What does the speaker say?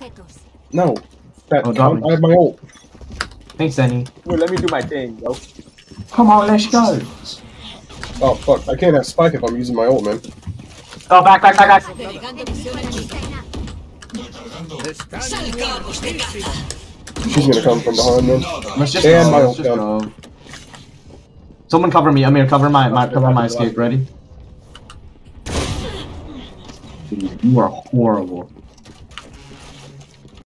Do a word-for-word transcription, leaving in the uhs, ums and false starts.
No. That, Oh, I, drop me. I have my ult. Thanks, Danny. Wait, let me do my thing, yo. Come on, let's go. Oh, fuck. I can't have spike if I'm using my ult, man. Oh, back, back, back, back. She's gonna come from behind, man. Let's just And go. my Let's ult just down. go. Someone cover me. Amir, cover my, my cover my escape. Ready? You are horrible.